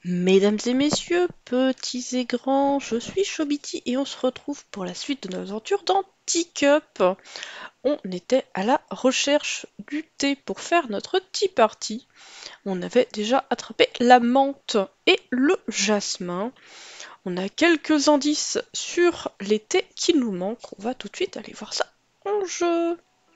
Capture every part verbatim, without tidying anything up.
Mesdames et messieurs, petits et grands, je suis Chobiti et on se retrouve pour la suite de nos aventures dans Teacup. On était à la recherche du thé pour faire notre tea party. On avait déjà attrapé la menthe et le jasmin. On a quelques indices sur les thés qui nous manquent. On va tout de suite aller voir ça en jeu.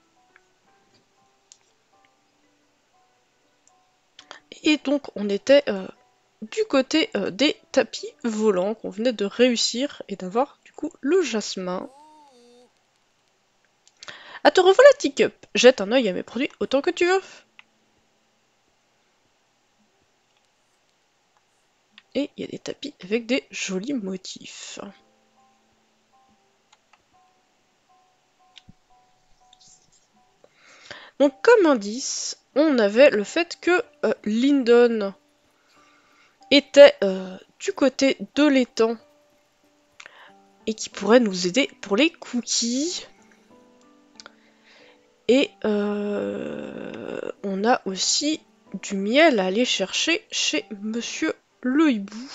Et donc on était... Euh, du côté euh, des tapis volants qu'on venait de réussir et d'avoir du coup le jasmin. Ah, te revoilà Teacup. Jette un œil à mes produits autant que tu veux. Et il y a des tapis avec des jolis motifs. Donc comme indice, on avait le fait que euh, Lyndon était euh, du côté de l'étang et qui pourrait nous aider pour les cookies. Et euh, on a aussi du miel à aller chercher chez Monsieur le Hibou.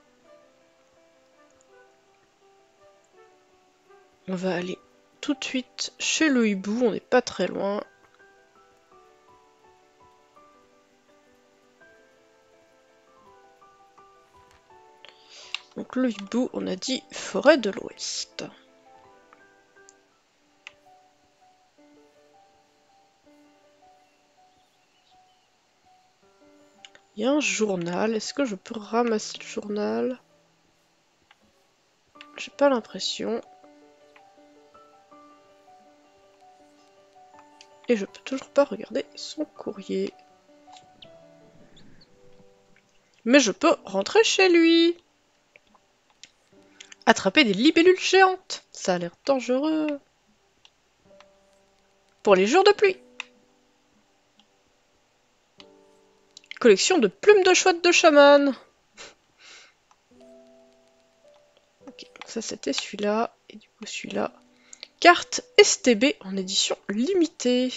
On va aller tout de suite chez le hibou, on n'est pas très loin. Donc le hibou, on a dit forêt de l'Ouest. Il y a un journal, est-ce que je peux ramasser le journal? J'ai pas l'impression. Et je peux toujours pas regarder son courrier. Mais je peux rentrer chez lui. Attraper des libellules géantes, ça a l'air dangereux. Pour les jours de pluie. Collection de plumes de chouette de chaman. Ok, ça c'était celui-là. Et du coup celui-là. Carte S T B en édition limitée.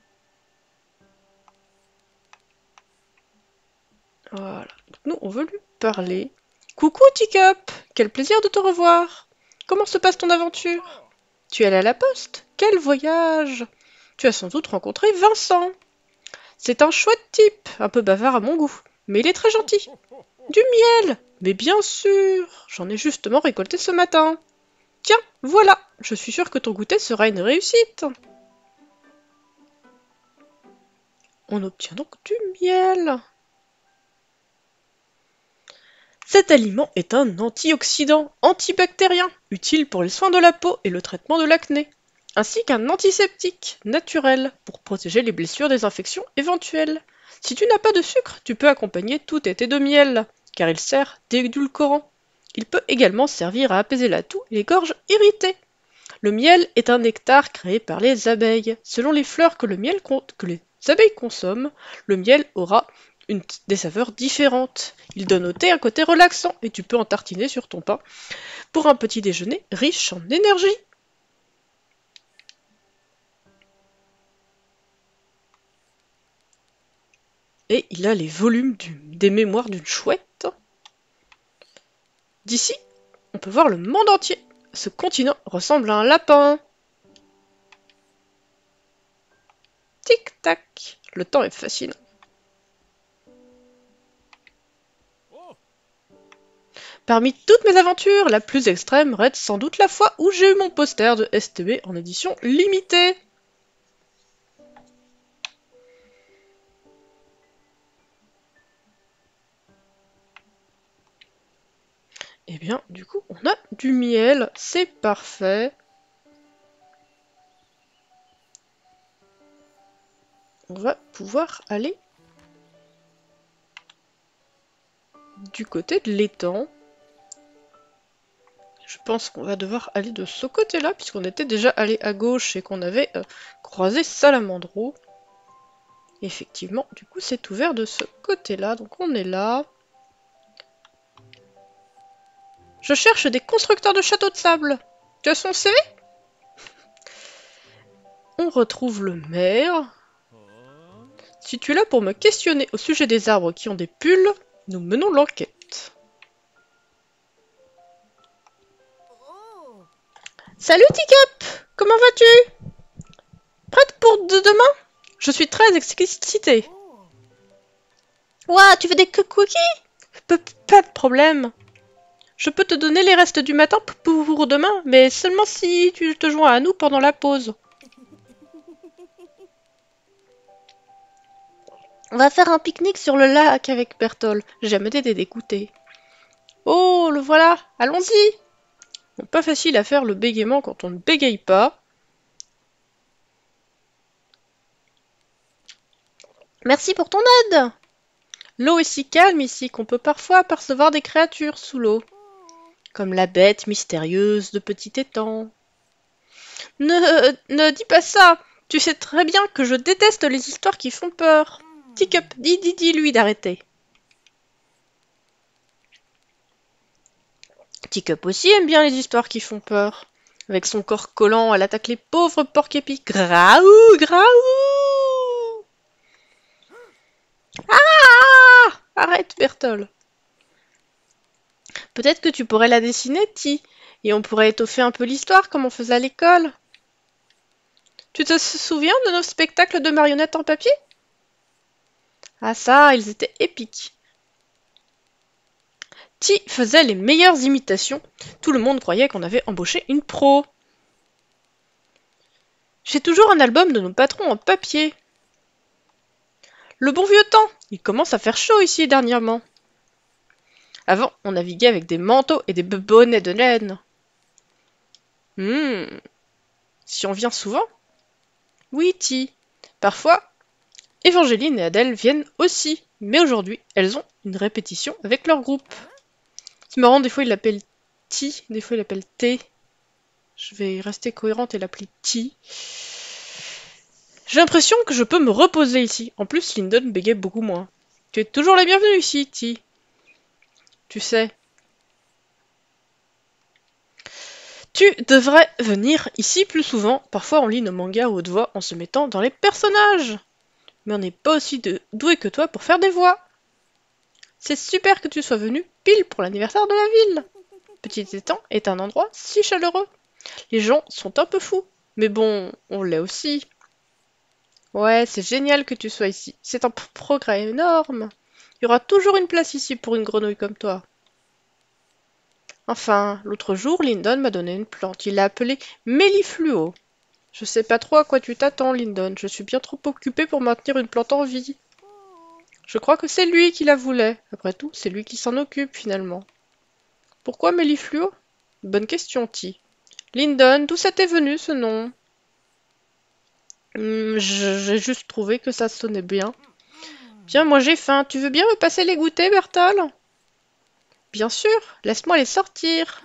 Voilà. Donc nous, on veut lui parler. Coucou Teacup, quel plaisir de te revoir. Comment se passe ton aventure? Tu es allé à la poste? Quel voyage! Tu as sans doute rencontré Vincent. C'est un chouette type, un peu bavard à mon goût, mais il est très gentil. Du miel! Mais bien sûr, j'en ai justement récolté ce matin. Tiens, voilà, je suis sûre que ton goûter sera une réussite. On obtient donc du miel. Cet aliment est un antioxydant antibactérien, utile pour les soins de la peau et le traitement de l'acné, ainsi qu'un antiseptique naturel pour protéger les blessures des infections éventuelles. Si tu n'as pas de sucre, tu peux accompagner tout tes thés de miel, car il sert d'édulcorant. Il peut également servir à apaiser la toux et les gorges irritées. Le miel est un nectar créé par les abeilles. Selon les fleurs que, le miel que les abeilles consomment, le miel aura une, des saveurs différentes. Il donne au thé un côté relaxant et tu peux en tartiner sur ton pain pour un petit déjeuner riche en énergie. Et il a les volumes du, des mémoires d'une chouette. D'ici, on peut voir le monde entier. Ce continent ressemble à un lapin. Tic-tac, le temps est fascinant. Parmi toutes mes aventures, la plus extrême reste sans doute la fois où j'ai eu mon poster de S T B en édition limitée. Et bien, du coup, on a du miel, c'est parfait. On va pouvoir aller du côté de l'étang. Je pense qu'on va devoir aller de ce côté-là, puisqu'on était déjà allé à gauche et qu'on avait euh, croisé Salamandro. Effectivement, du coup, c'est ouvert de ce côté-là, donc on est là. Je cherche des constructeurs de châteaux de sable. Tu as son C V? On retrouve le maire. Si tu es là pour me questionner au sujet des arbres qui ont des pulls, nous menons l'enquête. Salut Teacup! Comment vas-tu? Prête pour de demain? Je suis très excitée. Ouah, tu veux des cookies? P- Pas de problème. Je peux te donner les restes du matin pour demain, mais seulement si tu te joins à nous pendant la pause. On va faire un pique-nique sur le lac avec Bertol. Jamais t'aider d'écouter. Oh, le voilà. Allons-y. Bon, pas facile à faire le bégaiement quand on ne bégaye pas. Merci pour ton aide. L'eau est si calme ici qu'on peut parfois apercevoir des créatures sous l'eau, comme la bête mystérieuse de petit étang. Ne, ne dis pas ça. Tu sais très bien que je déteste les histoires qui font peur. Teacup, dis, dis, dis-lui d'arrêter. Teacup aussi aime bien les histoires qui font peur. Avec son corps collant, elle attaque les pauvres porc-épis. Graou, graou. Ah! Arrête, Bertol. Peut-être que tu pourrais la dessiner, Ti, et on pourrait étoffer un peu l'histoire comme on faisait à l'école. Tu te souviens de nos spectacles de marionnettes en papier? Ah ça, ils étaient épiques. Ti faisait les meilleures imitations. Tout le monde croyait qu'on avait embauché une pro. J'ai toujours un album de nos patrons en papier. Le bon vieux temps, il commence à faire chaud ici dernièrement. Avant, on naviguait avec des manteaux et des bonnets de laine. Hmm. Si on vient souvent? Oui, Ti. Parfois, Évangéline et Adèle viennent aussi. Mais aujourd'hui, elles ont une répétition avec leur groupe. C'est marrant, des fois ils l'appellent Ti, des fois ils l'appellent T. Je vais rester cohérente et l'appeler Ti. J'ai l'impression que je peux me reposer ici. En plus, Lyndon bégaye beaucoup moins. Tu es toujours la bienvenue ici, Ti. Tu sais. Tu devrais venir ici plus souvent. Parfois, on lit nos mangas à haute voix en se mettant dans les personnages. Mais on n'est pas aussi de... doué que toi pour faire des voix. C'est super que tu sois venu pile pour l'anniversaire de la ville. Petit Étang est un endroit si chaleureux. Les gens sont un peu fous. Mais bon, on l'est aussi. Ouais, c'est génial que tu sois ici. C'est un progrès énorme. Il y aura toujours une place ici pour une grenouille comme toi. Enfin, l'autre jour, Lyndon m'a donné une plante. Il l'a appelée Mélifluo. Je sais pas trop à quoi tu t'attends, Lyndon. Je suis bien trop occupée pour maintenir une plante en vie. Je crois que c'est lui qui la voulait. Après tout, c'est lui qui s'en occupe, finalement. Pourquoi Mélifluo? Bonne question, Ti. Lyndon, d'où ça t'est venu, ce nom? Hmm, j'ai juste trouvé que ça sonnait bien. Bien, moi j'ai faim. Tu veux bien me passer les goûters, Bertol? Bien sûr, laisse-moi les sortir.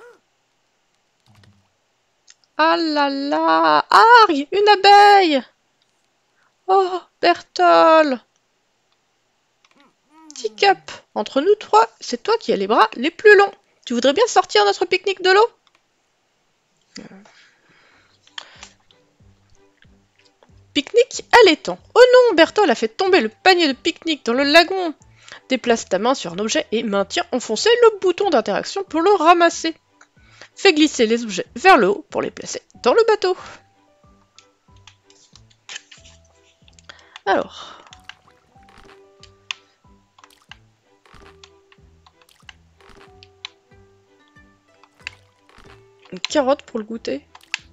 Ah là là! Arg! Une abeille! Oh, Bertol! Teacup, entre nous trois, c'est toi qui as les bras les plus longs. Tu voudrais bien sortir notre pique-nique de l'eau? Pique-nique à l'étang. Oh non, Bertol a fait tomber le panier de pique-nique dans le lagon. Déplace ta main sur un objet et maintiens enfoncé le bouton d'interaction pour le ramasser. Fais glisser les objets vers le haut pour les placer dans le bateau. Alors. Une carotte pour le goûter.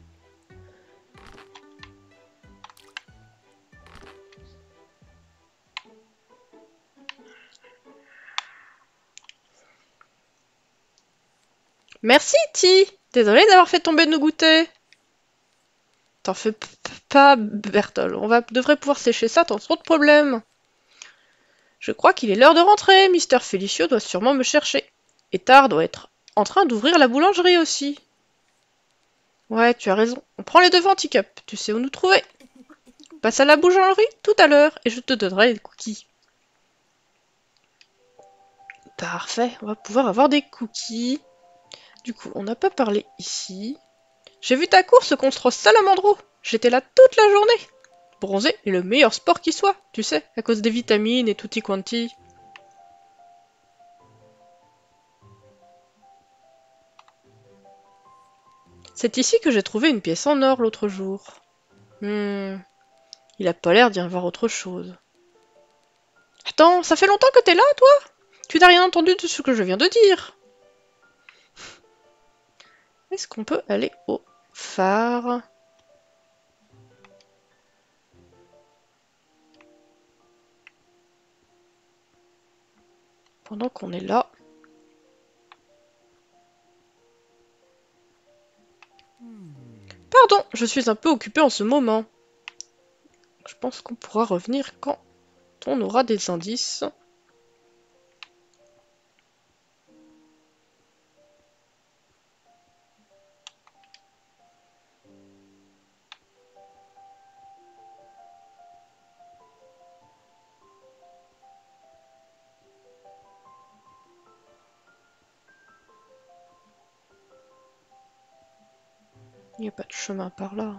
Merci, Ti. Désolé d'avoir fait tomber nos goûters. T'en fais pas, Bertol. On va devrait pouvoir sécher ça sans trop de problèmes. Je crois qu'il est l'heure de rentrer. Mister Felicio doit sûrement me chercher. Et Tard doit être en train d'ouvrir la boulangerie aussi. Ouais, tu as raison. On prend les devants, Teacup. Tu sais où nous trouver. Passe à la boulangerie tout à l'heure et je te donnerai des cookies. Parfait, on va pouvoir avoir des cookies. Du coup, on n'a pas parlé ici. J'ai vu ta course contre Salamandro. J'étais là toute la journée. Bronzer est le meilleur sport qui soit, tu sais, à cause des vitamines et tutti quanti. C'est ici que j'ai trouvé une pièce en or l'autre jour. Hmm. Il a pas l'air d'y avoir autre chose. Attends, ça fait longtemps que t'es là, toi? Tu n'as rien entendu de ce que je viens de dire? Est-ce qu'on peut aller au phare? Pendant qu'on est là. Pardon, je suis un peu occupée en ce moment. Je pense qu'on pourra revenir quand on aura des indices. Il n'y a pas de chemin par là.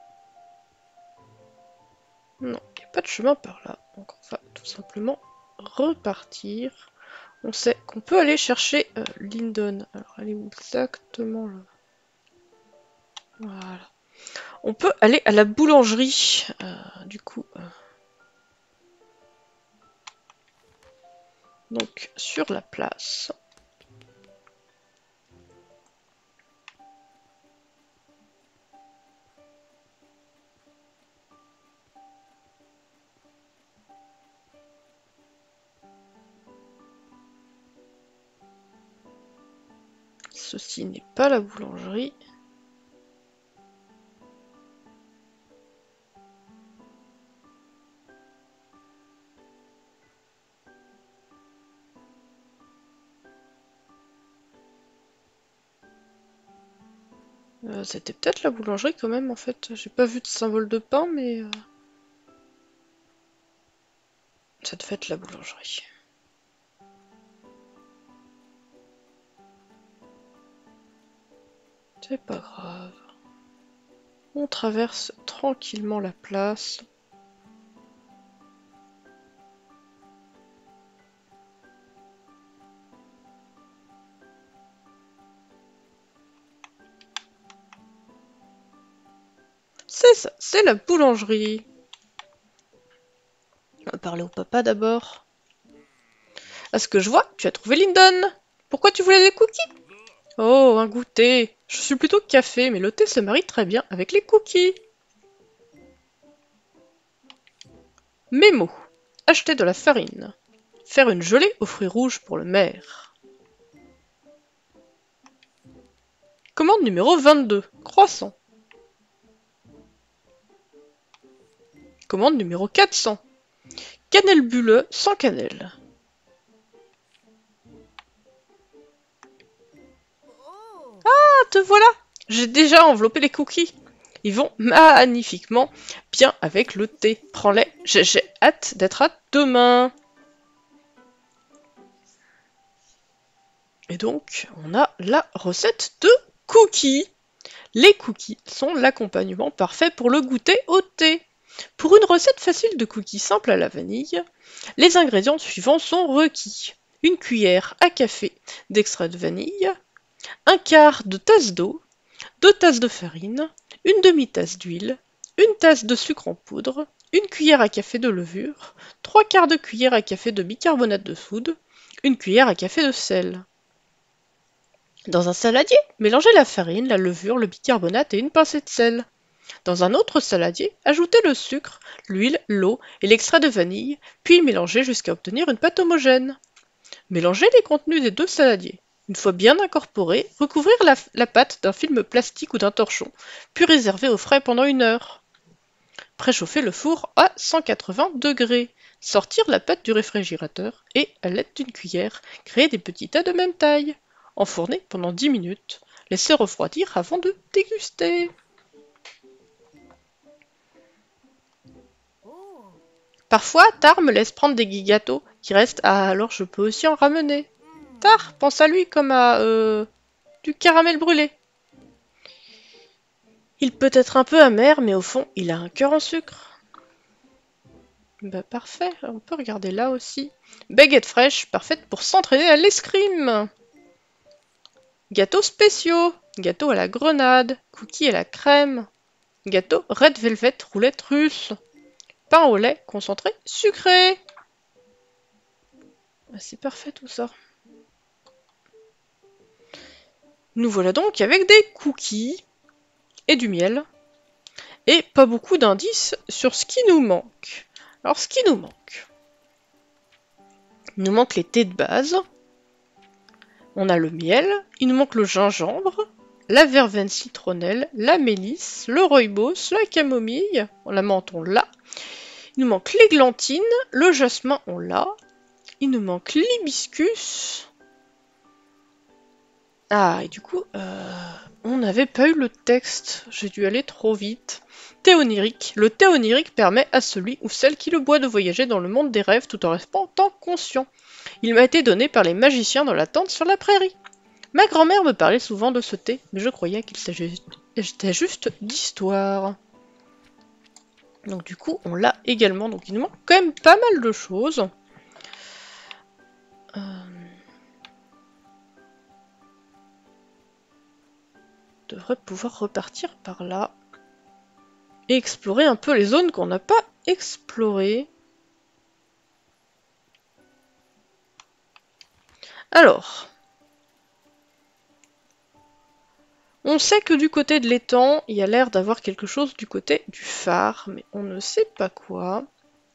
Non, il n'y a pas de chemin par là. Donc on va tout simplement repartir. On sait qu'on peut aller chercher euh, Lyndon. Alors elle est où exactement là? Voilà. On peut aller à la boulangerie. Euh, du coup. Euh... Donc sur la place. Ceci n'est pas la boulangerie. Euh, C'était peut-être la boulangerie quand même en fait. J'ai pas vu de symbole de pain mais... Euh... Ça devait être la boulangerie. C'est pas grave. On traverse tranquillement la place. C'est ça, c'est la boulangerie. On va parler au papa d'abord. À ce que je vois, tu as trouvé Lyndon. Pourquoi tu voulais des cookies? Oh, un goûter. Je suis plutôt café, mais le thé se marie très bien avec les cookies. Mémo. Acheter de la farine. Faire une gelée aux fruits rouges pour le maire. Commande numéro vingt-deux. Croissant. Commande numéro quatre cents. Cannelle bulleux sans cannelle. Ah, te voilà! J'ai déjà enveloppé les cookies. Ils vont magnifiquement bien avec le thé. Prends-les. J'ai hâte d'être à demain. Et donc, on a la recette de cookies. Les cookies sont l'accompagnement parfait pour le goûter au thé. Pour une recette facile de cookies simple à la vanille, les ingrédients suivants sont requis. Une cuillère à café d'extrait de vanille, un quart de tasse d'eau, deux tasses de farine, une demi-tasse d'huile, une tasse de sucre en poudre, une cuillère à café de levure, trois quarts de cuillère à café de bicarbonate de soude, une cuillère à café de sel. Dans un saladier, mélangez la farine, la levure, le bicarbonate et une pincée de sel. Dans un autre saladier, ajoutez le sucre, l'huile, l'eau et l'extrait de vanille, puis mélangez jusqu'à obtenir une pâte homogène. Mélangez les contenus des deux saladiers. Une fois bien incorporé, recouvrir la, la pâte d'un film plastique ou d'un torchon, puis réserver au frais pendant une heure. Préchauffer le four à cent quatre-vingts degrés. Sortir la pâte du réfrigérateur et, à l'aide d'une cuillère, créer des petits tas de même taille. Enfourner pendant dix minutes. Laisser refroidir avant de déguster. Parfois, Tar me laisse prendre des gâteaux qui restent, ah, alors je peux aussi en ramener. Tar, pense à lui comme à euh, du caramel brûlé. Il peut être un peu amer, mais au fond, il a un cœur en sucre. Bah parfait, on peut regarder là aussi. Baguette fraîche, parfaite pour s'entraîner à l'escrime. Gâteaux spéciaux. Gâteau à la grenade. Cookies à la crème. Gâteau red velvet roulette russe. Pain au lait concentré sucré. C'est parfait tout ça. Nous voilà donc avec des cookies et du miel. Et pas beaucoup d'indices sur ce qui nous manque. Alors ce qui nous manque. Il nous manque les thés de base. On a le miel. Il nous manque le gingembre. La verveine citronnelle. La mélisse. Le rooibos. La camomille. La menthe on l'a. Il nous manque l'églantine. Le jasmin on l'a. Il nous manque l'hibiscus. Ah, et du coup, euh, on n'avait pas eu le texte. J'ai dû aller trop vite. Thé onirique. Le thé onirique permet à celui ou celle qui le boit de voyager dans le monde des rêves tout en restant conscient. Il m'a été donné par les magiciens dans la tente sur la prairie. Ma grand-mère me parlait souvent de ce thé, mais je croyais qu'il s'agissait juste d'histoire. Donc du coup, on l'a également. Donc il nous manque quand même pas mal de choses. Euh... On devrait pouvoir repartir par là. Et explorer un peu les zones qu'on n'a pas explorées. Alors, on sait que du côté de l'étang, il y a l'air d'avoir quelque chose du côté du phare, mais on ne sait pas quoi.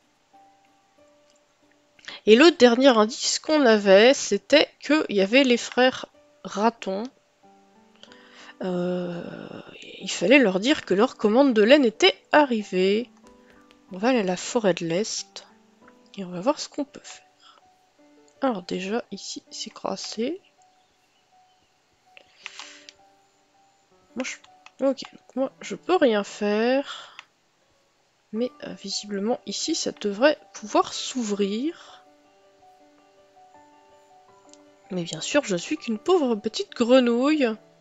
Et le dernier indice qu'on avait, c'était qu'il y avait les frères ratons. Euh, il fallait leur dire que leur commande de laine était arrivée. On va aller à la forêt de l'Est et on va voir ce qu'on peut faire. Alors déjà, ici, c'est crassé. Moi, je... Ok, donc moi, je peux rien faire. Mais euh, visiblement, ici, ça devrait pouvoir s'ouvrir. Mais bien sûr, je suis qu'une pauvre petite grenouille.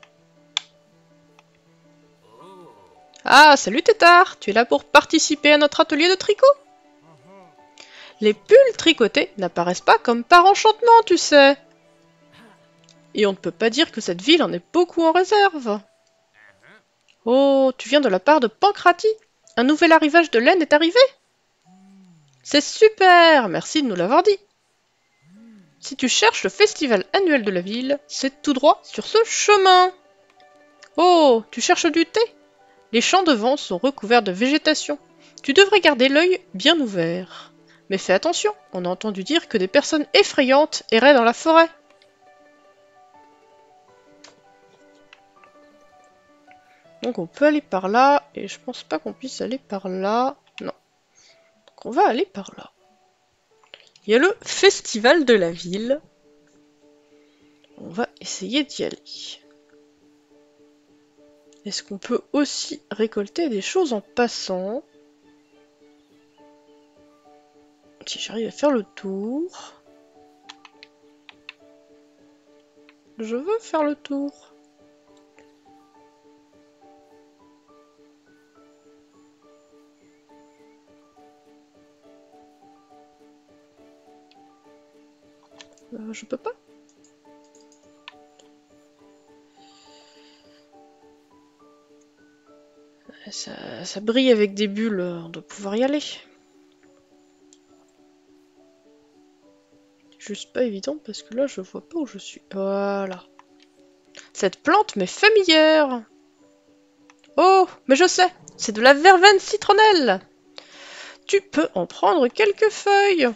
Ah, salut Tétard! Tu es là pour participer à notre atelier de tricot? Les pulls tricotés n'apparaissent pas comme par enchantement, tu sais. Et on ne peut pas dire que cette ville en ait beaucoup en réserve. Oh, tu viens de la part de Pancratie? Un nouvel arrivage de laine est arrivé? C'est super! Merci de nous l'avoir dit. Si tu cherches le festival annuel de la ville, c'est tout droit sur ce chemin. Oh, tu cherches du thé? Les champs devant sont recouverts de végétation. Tu devrais garder l'œil bien ouvert. Mais fais attention, on a entendu dire que des personnes effrayantes erraient dans la forêt. Donc on peut aller par là, et je pense pas qu'on puisse aller par là. Non. Donc on va aller par là. Il y a le festival de la ville. On va essayer d'y aller. Est-ce qu'on peut aussi récolter des choses en passant? Si j'arrive à faire le tour. Je veux faire le tour. Euh, je peux pas. Ça, ça brille avec des bulles, on doit pouvoir y aller. Juste pas évident parce que là je vois pas où je suis. Voilà. Cette plante m'est familière. Oh, mais je sais, c'est de la verveine citronnelle. Tu peux en prendre quelques feuilles.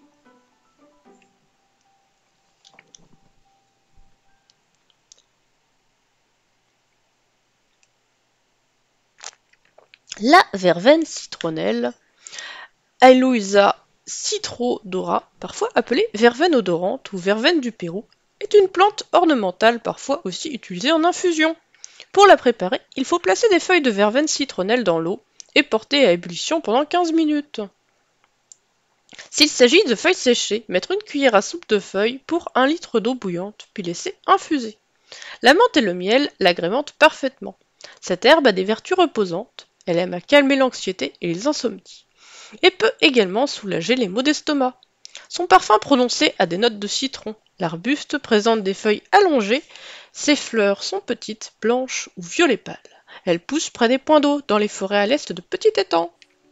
La verveine citronnelle, Aloysia citrodora, parfois appelée verveine odorante ou verveine du Pérou, est une plante ornementale parfois aussi utilisée en infusion. Pour la préparer, il faut placer des feuilles de verveine citronnelle dans l'eau et porter à ébullition pendant quinze minutes. S'il s'agit de feuilles séchées, mettre une cuillère à soupe de feuilles pour un litre d'eau bouillante, puis laisser infuser. La menthe et le miel l'agrémentent parfaitement. Cette herbe a des vertus reposantes. Elle aime à calmer l'anxiété et les insomnies, et peut également soulager les maux d'estomac. Son parfum prononcé a des notes de citron. L'arbuste présente des feuilles allongées. Ses fleurs sont petites, blanches ou violet pâle. Elles poussent près des points d'eau, dans les forêts à l'est de petits étangs.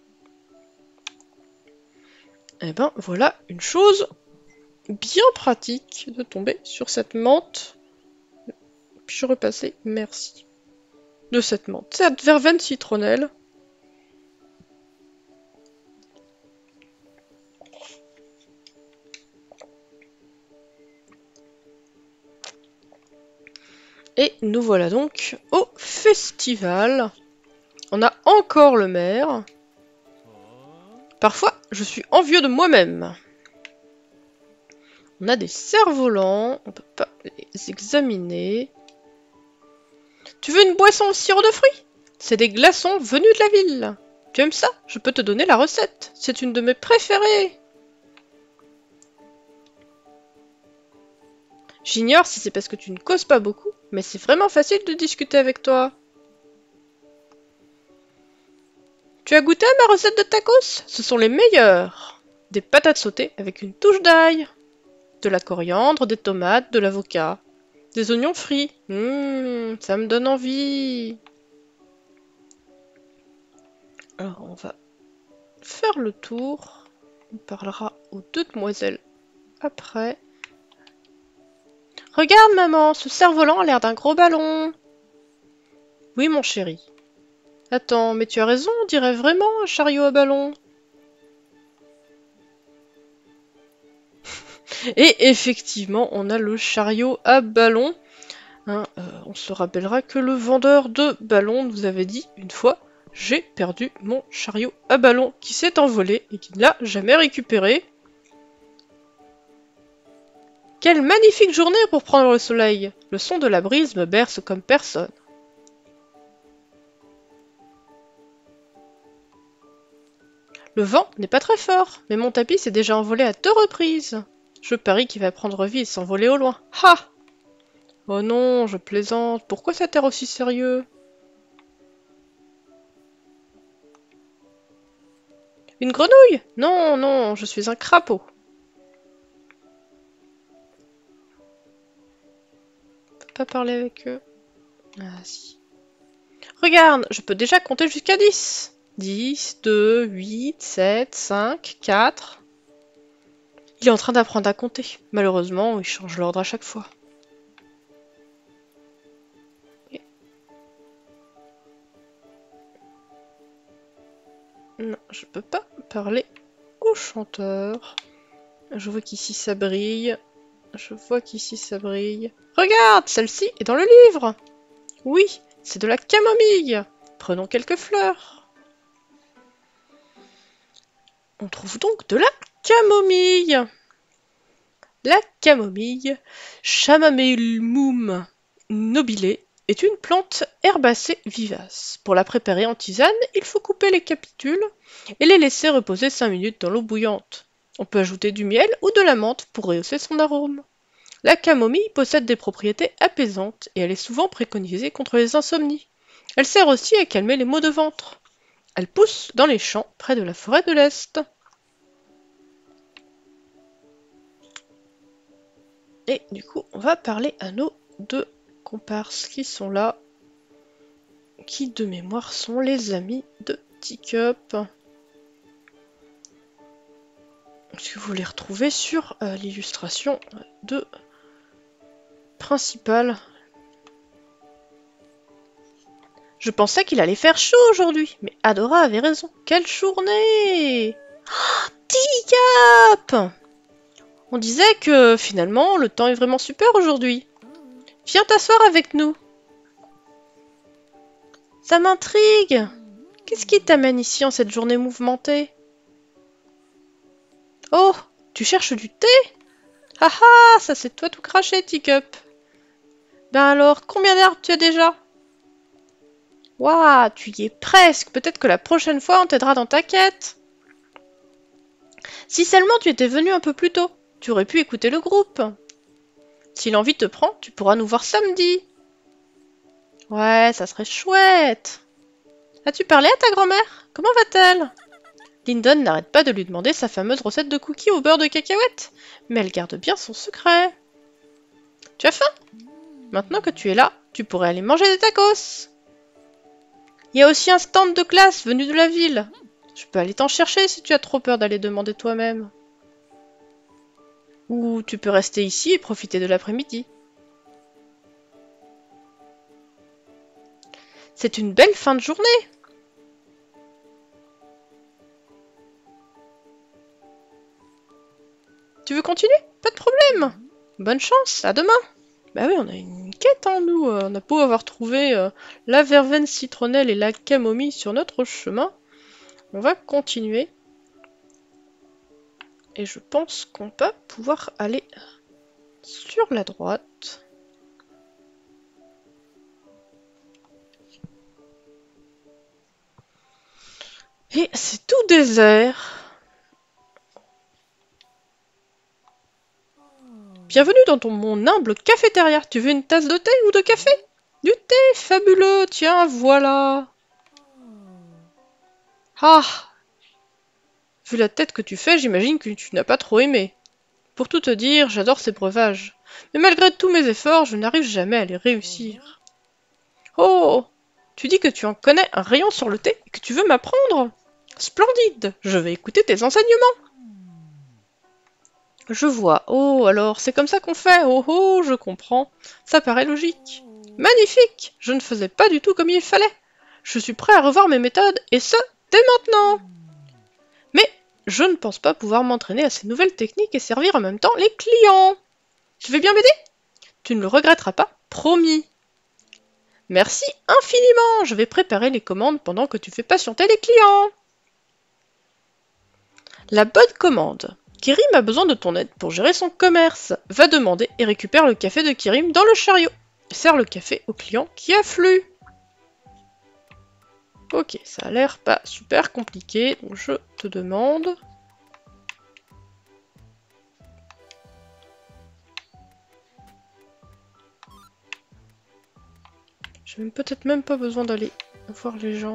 Eh ben, voilà une chose bien pratique de tomber sur cette menthe. Puis-je repasser? Merci. De cette menthe. Cette verveine citronnelle. Et nous voilà donc au festival. On a encore le maire. Parfois, je suis envieux de moi-même. On a des cerfs-volants, on peut pas les examiner. Tu veux une boisson au sirop de fruits? C'est des glaçons venus de la ville. Tu aimes ça? Je peux te donner la recette. C'est une de mes préférées. J'ignore si c'est parce que tu ne causes pas beaucoup, mais c'est vraiment facile de discuter avec toi. Tu as goûté à ma recette de tacos? Ce sont les meilleurs. Des patates sautées avec une touche d'ail. De la coriandre, des tomates, de l'avocat. Des oignons frits. Mmh, ça me donne envie. Alors, on va faire le tour. On parlera aux deux demoiselles après. Regarde, maman, ce cerf-volant a l'air d'un gros ballon. Oui, mon chéri. Attends, mais tu as raison, on dirait vraiment un chariot à ballon. Et effectivement, on a le chariot à ballon. Hein, euh, on se rappellera que le vendeur de ballons nous avait dit une fois « J'ai perdu mon chariot à ballon qui s'est envolé et qui ne l'a jamais récupéré. » Quelle magnifique journée pour prendre le soleil! Le son de la brise me berce comme personne. Le vent n'est pas très fort, mais mon tapis s'est déjà envolé à deux reprises. Je parie qu'il va prendre vie et s'envoler au loin. Ha! Oh non, je plaisante. Pourquoi ça t'air aussi sérieux? Une grenouille? Non, non, je suis un crapaud. Pas parler avec eux. Ah si. Regarde, je peux déjà compter jusqu'à dix. dix, deux, huit, sept, cinq, quatre. Il est en train d'apprendre à compter. Malheureusement, il change l'ordre à chaque fois. Non, je peux pas parler au chanteur. Je vois qu'ici ça brille. Je vois qu'ici ça brille. Regarde, celle-ci est dans le livre. Oui, c'est de la camomille. Prenons quelques fleurs. On trouve donc de la camomille. La camomille, Chamomillum nobile, est une plante herbacée vivace. Pour la préparer en tisane, il faut couper les capitules et les laisser reposer cinq minutes dans l'eau bouillante. On peut ajouter du miel ou de la menthe pour rehausser son arôme. La camomille possède des propriétés apaisantes et elle est souvent préconisée contre les insomnies. Elle sert aussi à calmer les maux de ventre. Elle pousse dans les champs près de la forêt de l'Est. Et du coup, on va parler à nos deux comparses qui sont là, qui de mémoire sont les amis de Teacup. Si vous les retrouvez sur euh, l'illustration de principale. Je pensais qu'il allait faire chaud aujourd'hui, mais Adora avait raison. Quelle journée! Oh, Teacup! On disait que finalement le temps est vraiment super aujourd'hui. Viens t'asseoir avec nous. Ça m'intrigue. Qu'est-ce qui t'amène ici en cette journée mouvementée? Oh, tu cherches du thé? Ah ah, ça c'est toi tout craché, Teacup. Ben alors, combien d'herbes tu as déjà? Waouh, tu y es presque. Peut-être que la prochaine fois on t'aidera dans ta quête. Si seulement tu étais venu un peu plus tôt, tu aurais pu écouter le groupe. Si l'envie te prend, tu pourras nous voir samedi. Ouais, ça serait chouette. As-tu parlé à ta grand-mère? Comment va-t-elle? Lyndon n'arrête pas de lui demander sa fameuse recette de cookies au beurre de cacahuète, mais elle garde bien son secret. Tu as faim? Maintenant que tu es là, tu pourrais aller manger des tacos. Il y a aussi un stand de glace venu de la ville. Je peux aller t'en chercher si tu as trop peur d'aller demander toi-même. Ou tu peux rester ici et profiter de l'après-midi. C'est une belle fin de journée. Tu veux continuer? Pas de problème. Bonne chance, à demain. Bah oui, on a une quête, hein, nous. Euh, on a beau avoir trouvé euh, la verveine citronnelle et la camomille sur notre chemin. On va continuer. Et je pense qu'on va pouvoir aller sur la droite. Et c'est tout désert. Bienvenue dans ton, mon humble cafétéria. Tu veux une tasse de thé ou de café? Du thé, fabuleux. Tiens, voilà. Ah! Vu la tête que tu fais, j'imagine que tu n'as pas trop aimé. Pour tout te dire, j'adore ces breuvages. Mais malgré tous mes efforts, je n'arrive jamais à les réussir. Oh! Tu dis que tu en connais un rayon sur le thé et que tu veux m'apprendre? Splendide! Je vais écouter tes enseignements. Je vois. Oh, alors, c'est comme ça qu'on fait. Oh, oh, je comprends. Ça paraît logique. Magnifique! Je ne faisais pas du tout comme il fallait. Je suis prêt à revoir mes méthodes, et ce, dès maintenant. Mais je ne pense pas pouvoir m'entraîner à ces nouvelles techniques et servir en même temps les clients. Tu veux bien m'aider? Tu ne le regretteras pas, promis. Merci infiniment. Je vais préparer les commandes pendant que tu fais patienter les clients. La bonne commande. Kirim a besoin de ton aide pour gérer son commerce. Va demander et récupère le café de Kirim dans le chariot. Sers le café au client qui afflue. Ok, ça a l'air pas super compliqué, donc je te demande... J'ai peut-être même pas besoin d'aller voir les gens.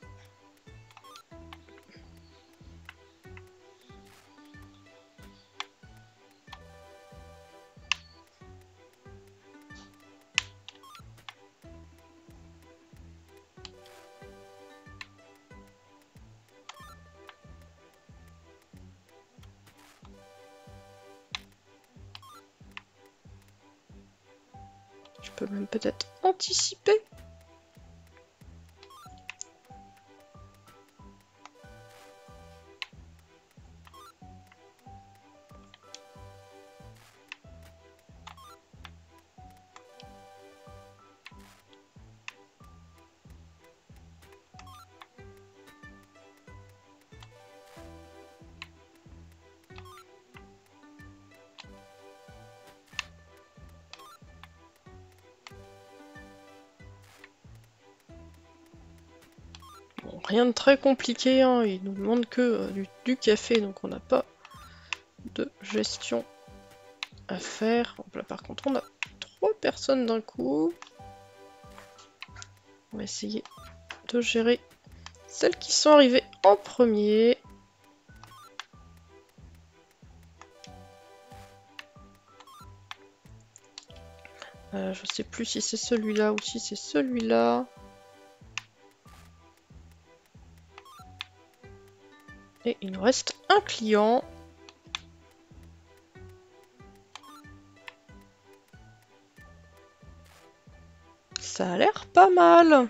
Je peux même peut-être anticiper. Bon, rien de très compliqué, hein. Il nous demande que euh, du, du café, donc on n'a pas de gestion à faire. Bon, là, par contre, on a trois personnes d'un coup. On va essayer de gérer celles qui sont arrivées en premier. Euh, je sais plus si c'est celui-là ou si c'est celui-là. Et il nous reste un client. Ça a l'air pas mal.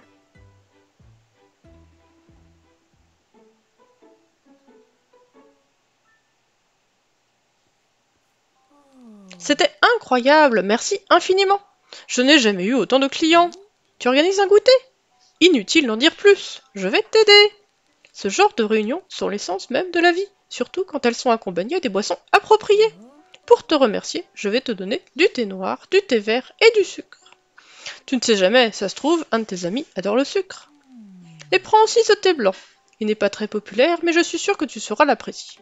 C'était incroyable, merci infiniment. Je n'ai jamais eu autant de clients. Tu organises un goûter? Inutile d'en dire plus, je vais t'aider. Ce genre de réunions sont l'essence même de la vie, surtout quand elles sont accompagnées des boissons appropriées. Pour te remercier, je vais te donner du thé noir, du thé vert et du sucre. Tu ne sais jamais, ça se trouve, un de tes amis adore le sucre. Et prends aussi ce thé blanc. Il n'est pas très populaire, mais je suis sûre que tu sauras l'apprécier.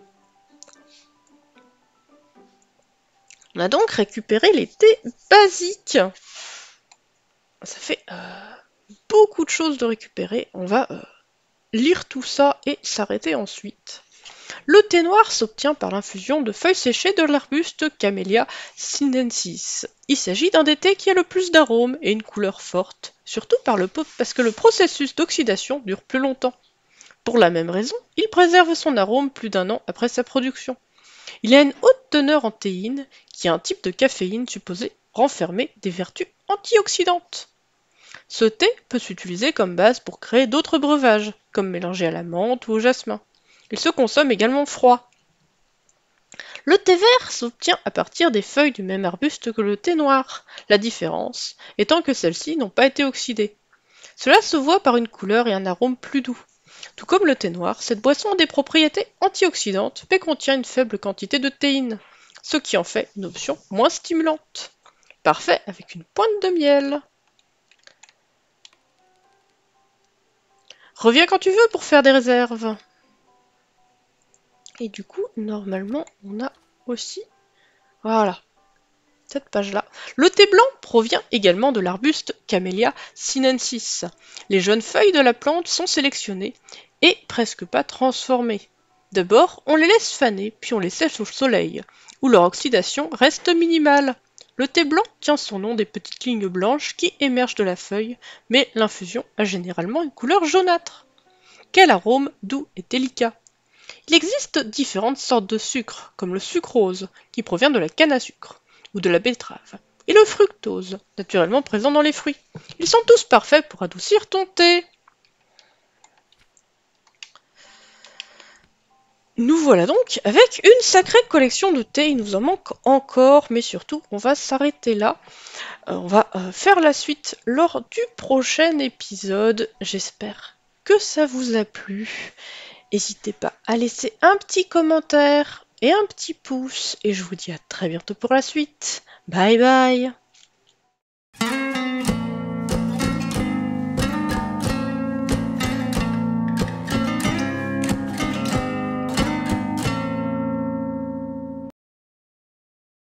On a donc récupéré les thés basiques. Ça fait euh, beaucoup de choses de récupérer. On va euh, lire tout ça et s'arrêter ensuite. Le thé noir s'obtient par l'infusion de feuilles séchées de l'arbuste Camellia sinensis. Il s'agit d'un des thés qui a le plus d'arômes et une couleur forte, surtout par le parce que le processus d'oxydation dure plus longtemps. Pour la même raison, il préserve son arôme plus d'un an après sa production. Il a une haute teneur en théine, qui est un type de caféine supposé renfermer des vertus antioxydantes. Ce thé peut s'utiliser comme base pour créer d'autres breuvages, comme mélangé à la menthe ou au jasmin. Il se consomme également froid. Le thé vert s'obtient à partir des feuilles du même arbuste que le thé noir, la différence étant que celles-ci n'ont pas été oxydées. Cela se voit par une couleur et un arôme plus doux. Tout comme le thé noir, cette boisson a des propriétés antioxydantes mais contient une faible quantité de théine, ce qui en fait une option moins stimulante. Parfait avec une pointe de miel. Reviens quand tu veux pour faire des réserves. Et du coup, normalement, on a aussi... Voilà, cette page-là. Le thé blanc provient également de l'arbuste Camellia sinensis. Les jeunes feuilles de la plante sont sélectionnées et presque pas transformées. D'abord, on les laisse faner, puis on les sèche au soleil, où leur oxydation reste minimale. Le thé blanc tient son nom des petites lignes blanches qui émergent de la feuille, mais l'infusion a généralement une couleur jaunâtre. Quel arôme doux et délicat! Il existe différentes sortes de sucre, comme le sucrose, qui provient de la canne à sucre, ou de la betterave, et le fructose, naturellement présent dans les fruits. Ils sont tous parfaits pour adoucir ton thé. Nous voilà donc avec une sacrée collection de thé, il nous en manque encore, mais surtout on va s'arrêter là. Euh, on va euh, faire la suite lors du prochain épisode, j'espère que ça vous a plu. N'hésitez pas à laisser un petit commentaire et un petit pouce, et je vous dis à très bientôt pour la suite. Bye bye!